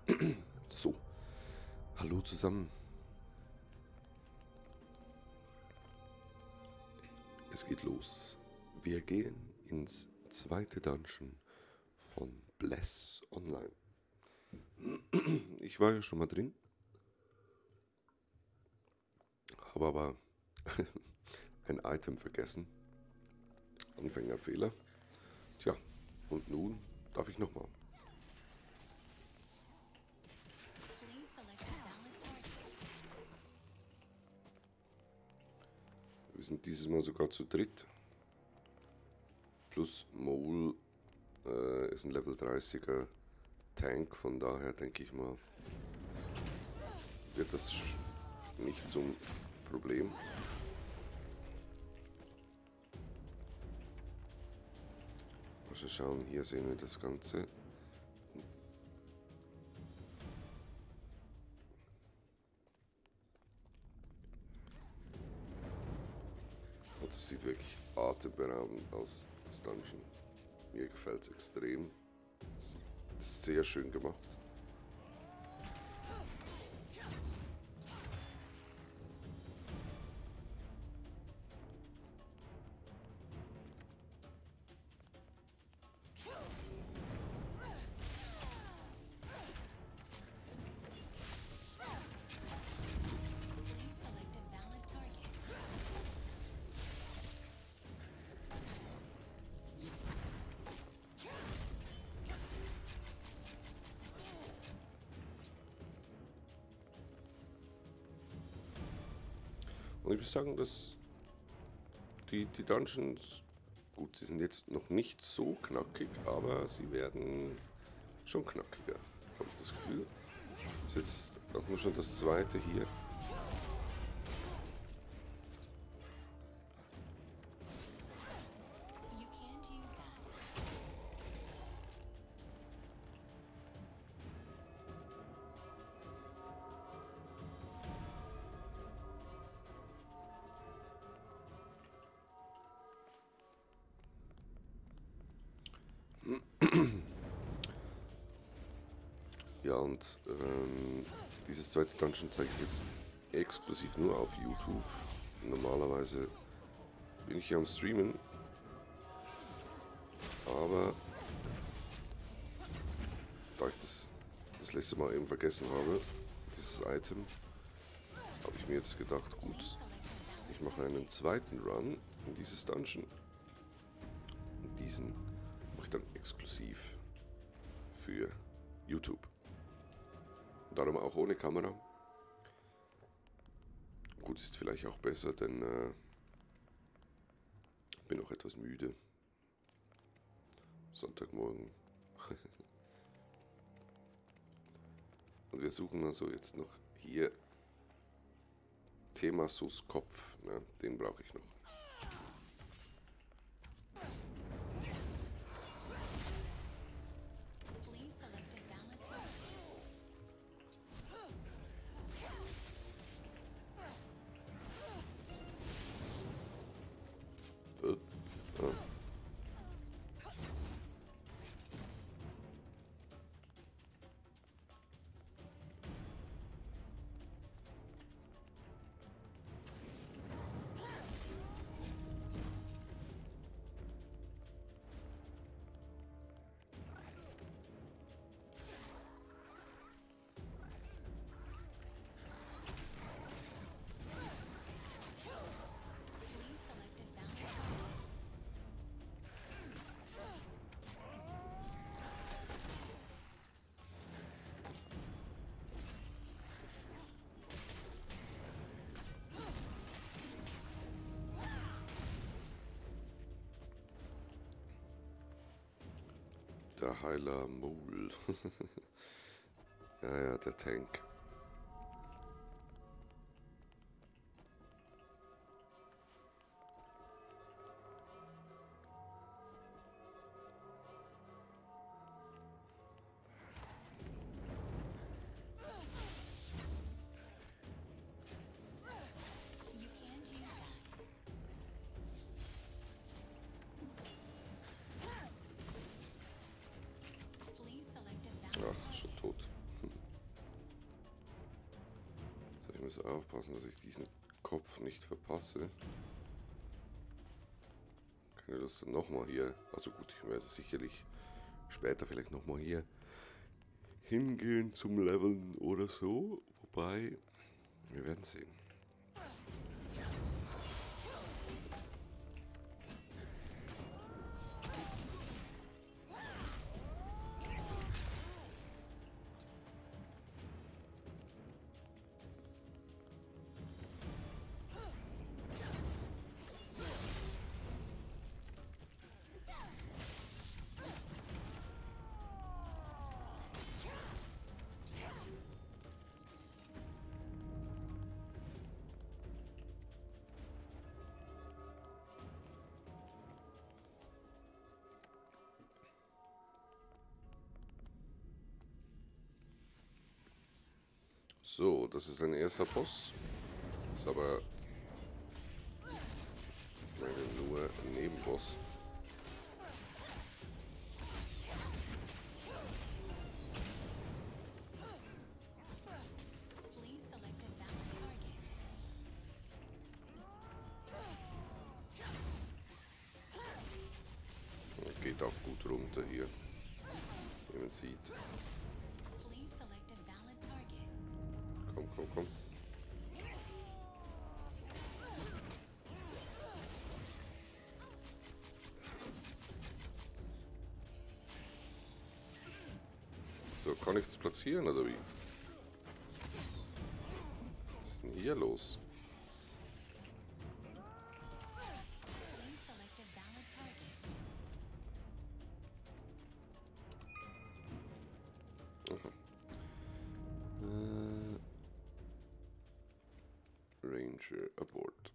So, hallo zusammen. Es geht los. Wir gehen ins zweite Dungeon von Bless Online. Ich war ja schon mal drin, habe aber ein Item vergessen. Anfängerfehler. Tja, und nun darf ich nochmal. Wir sind dieses Mal sogar zu dritt. Plus Mole ist ein Level 30er Tank, von daher denke ich mal, wird das nicht zum Problem. Mal schauen, hier sehen wir das Ganze. Und es sieht wirklich atemberaubend aus, das Dungeon. Mir gefällt es extrem. Es ist sehr schön gemacht. Und ich muss sagen, dass die Dungeons, gut, sie sind jetzt noch nicht so knackig, aber sie werden schon knackiger, habe ich das Gefühl. Das ist jetzt auch nur schon das zweite hier. Ja, und dieses zweite Dungeon zeige ich jetzt exklusiv nur auf YouTube. Normalerweise bin ich ja am Streamen, aber da ich das letzte Mal eben vergessen habe, dieses Item, habe ich mir jetzt gedacht, gut, ich mache einen zweiten Run in dieses Dungeon. Und diesen mache ich dann exklusiv für YouTube. Darum auch ohne Kamera. Gut, ist vielleicht auch besser, denn bin auch etwas müde. Sonntagmorgen. Und wir suchen also jetzt noch hier Themasus Kopf. Ne? Den brauche ich noch. Ah. Der Heiler Mole. Ja, der Tank. Ach, schon tot. muss aufpassen, dass ich diesen Kopf nicht verpasse. Kann ich das dann nochmal hier... Also gut, ich werde sicherlich später vielleicht nochmal hier hingehen zum Leveln oder so. Wobei, wir werden sehen. So, das ist ein erster Boss. Ist aber nur ein Nebenboss. Geht auch gut runter hier, wie man sieht. Komm, komm, komm. So, kann ich das platzieren oder wie? Was ist denn hier los? Aha. Ranger aboard.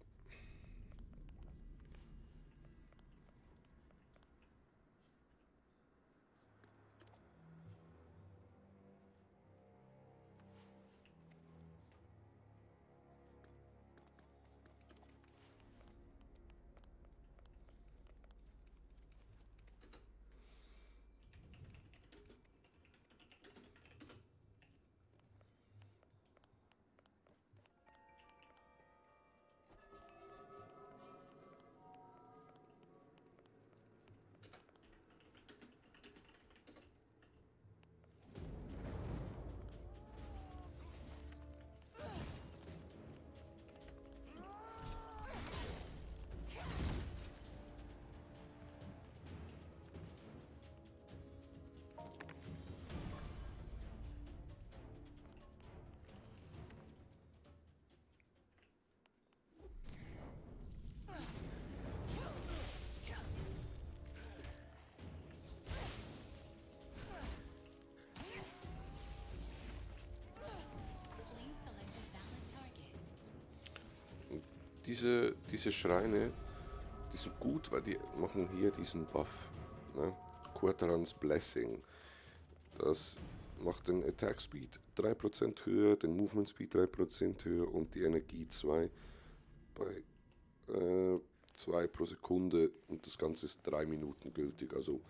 Diese Schreine, die sind gut, weil die machen hier diesen Buff. Ne? Quarterans Blessing. Das macht den Attack Speed 3% höher, den Movement Speed 3% höher und die Energie 2 bei 2 pro Sekunde. Und das Ganze ist 3 Minuten gültig. Also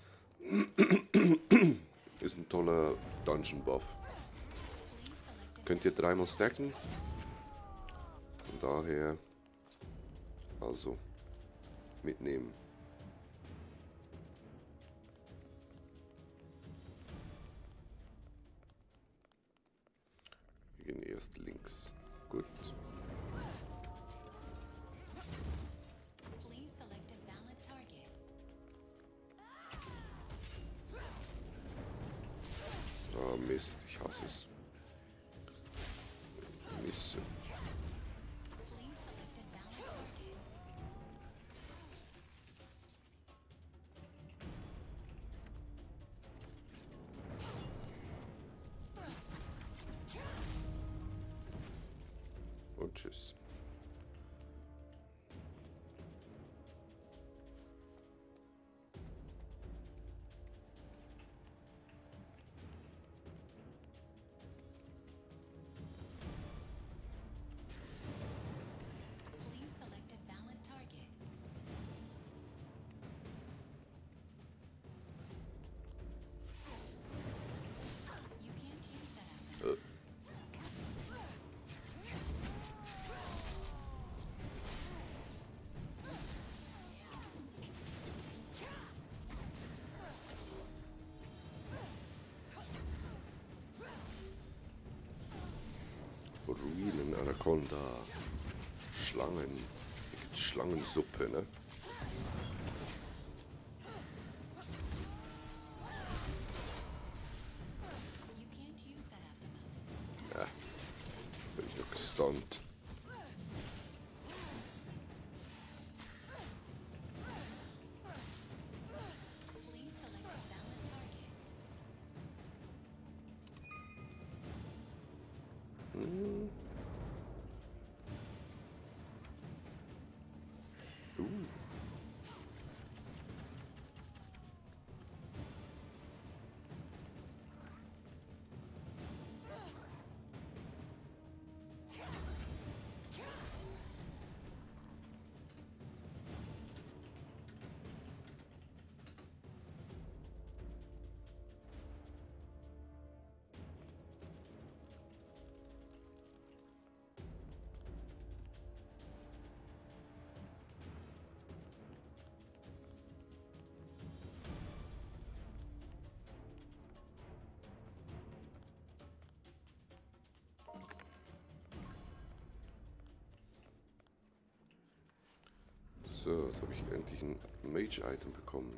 ist ein toller Dungeon Buff. Könnt ihr 3-mal stacken. Von daher... Also, mitnehmen. Wir gehen erst links. Gut. Ah, Mist, ich hasse es. Mist. Und tschüss. Hyänen, Anaconda, Schlangen. Hier gibt's Schlangensuppe, ne? Ja, bin ich noch gestunt. So, jetzt habe ich endlich ein Mage-Item bekommen.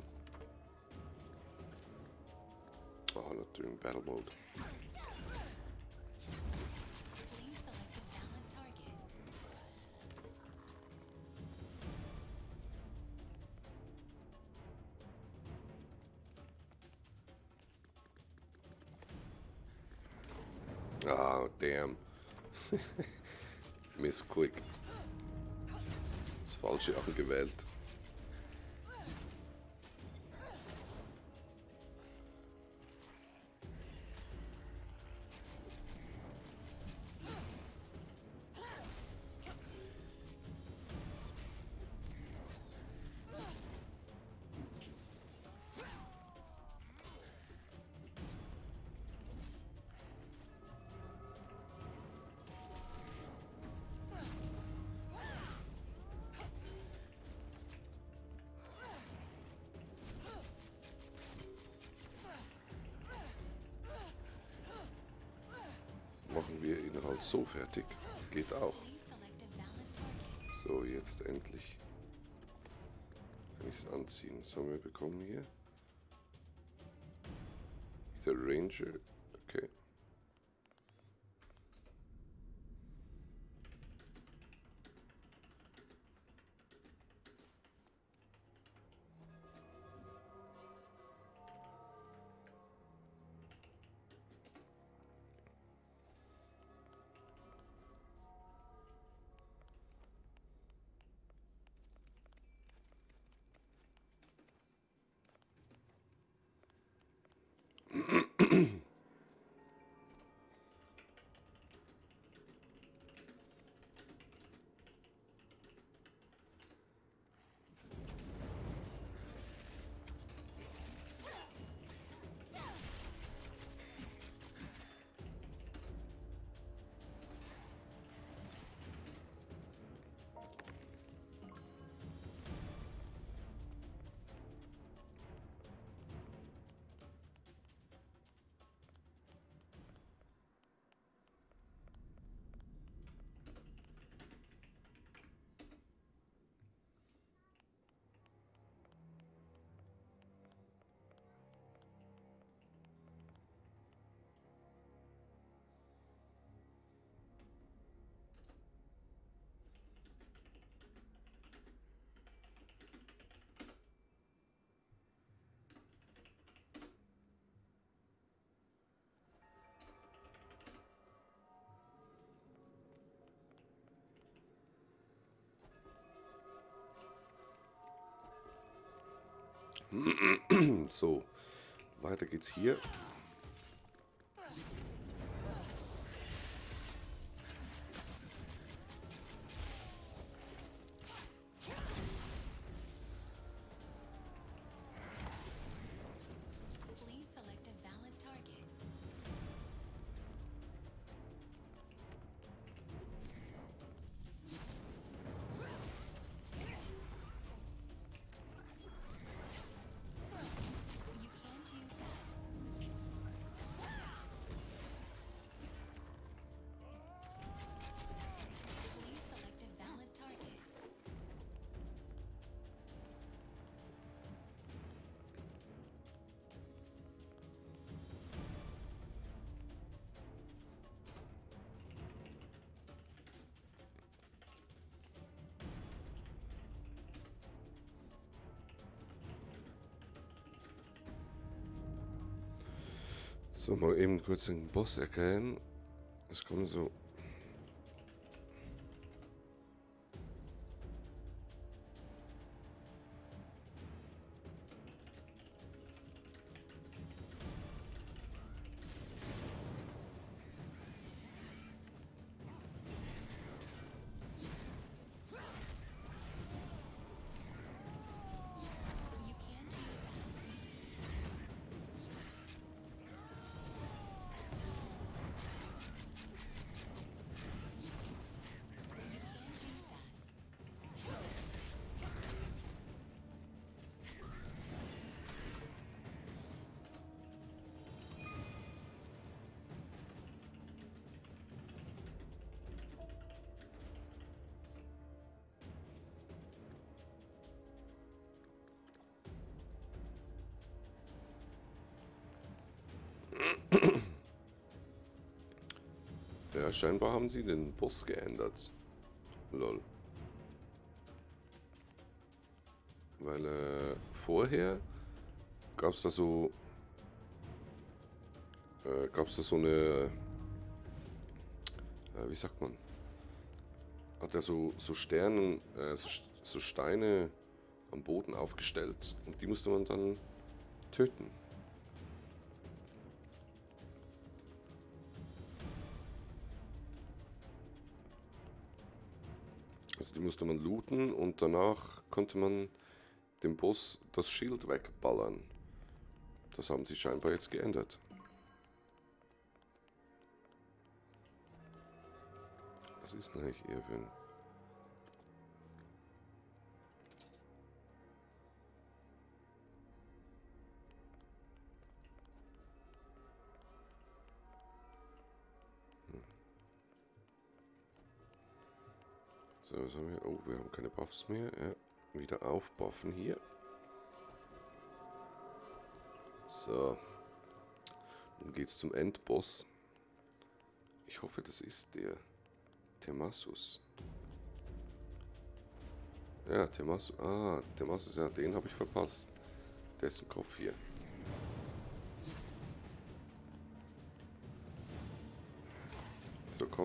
Oh, not doing Battle Mode. Ah, damn. Missklickt. Das Falsche angewählt. Machen wir ihn halt so fertig. Geht auch. So, jetzt endlich. Kann ich es anziehen. Was haben wir bekommen hier? Der Ranger. Okay. So, weiter geht's hier. So, mal eben kurz den Boss erkennen. Es kommen so... Ja, scheinbar haben sie den Boss geändert. Lol. Weil vorher gab es da so... eine... wie sagt man? Hat er so Sternen, so Steine am Boden aufgestellt. Und die musste man dann töten. Also die musste man looten und danach konnte man dem Boss das Schild wegballern. Das haben sie scheinbar jetzt geändert. Was ist denn eigentlich hier für ein... So, was haben wir? Oh, wir haben keine Buffs mehr. Ja, wieder aufbuffen hier. So. Nun geht's zum Endboss. Ich hoffe, das ist der Temassus. Ja, Temassus. Ah, Temassus, ja, den habe ich verpasst. Dessen Kopf hier. So, komm.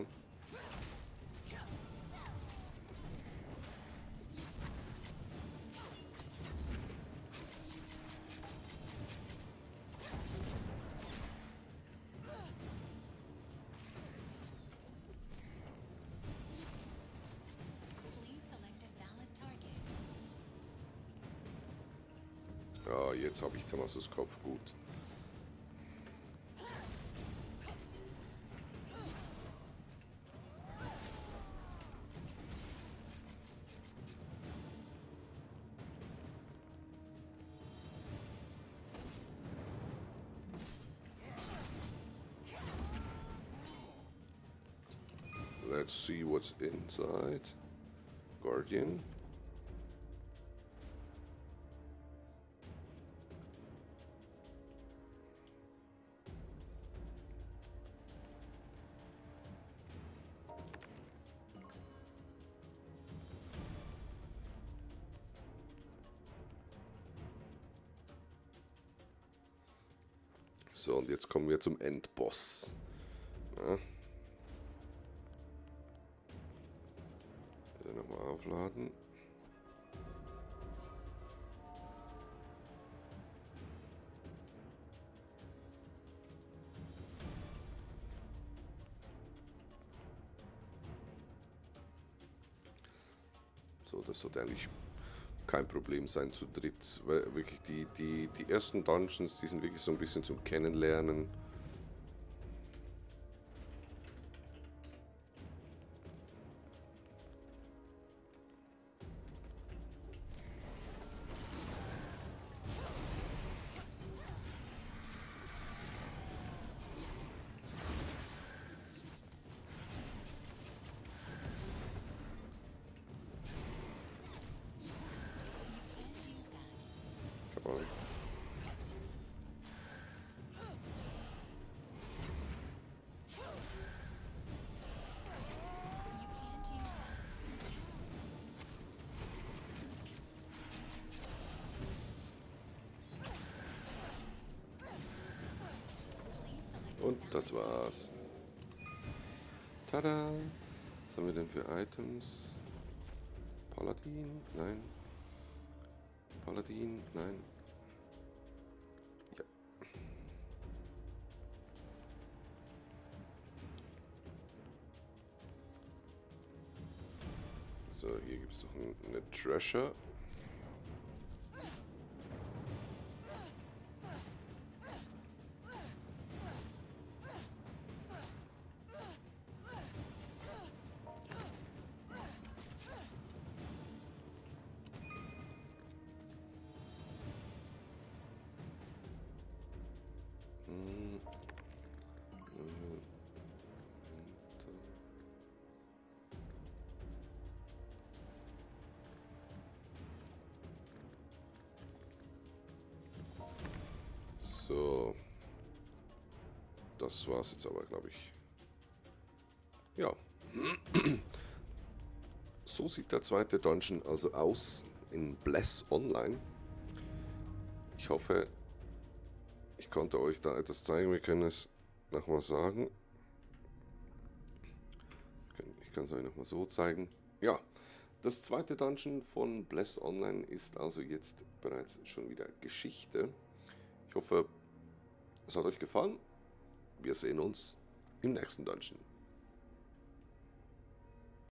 Ja, jetzt habe ich Temassus Kopf, gut. Let's see what's inside. Guardian. So, und jetzt kommen wir zum Endboss. Ja. Wieder nochmal aufladen. So, das sollte eigentlich kein Problem sein zu dritt. Weil wirklich die ersten Dungeons, die sind wirklich so ein bisschen zum Kennenlernen. Und das war's. Tada! Was haben wir denn für Items? Paladin? Nein. Paladin? Nein. Ja. So, hier gibt es doch eine Treasure. So. Das war's jetzt aber, glaube ich. Ja. So sieht der zweite Dungeon also aus in Bless Online. Ich hoffe, ich konnte euch da etwas zeigen. Wir können es nochmal sagen. Ich kann es euch nochmal so zeigen. Ja, das zweite Dungeon von Bless Online ist also jetzt bereits schon wieder Geschichte. Ich hoffe, es hat euch gefallen. Wir sehen uns im nächsten Dungeon.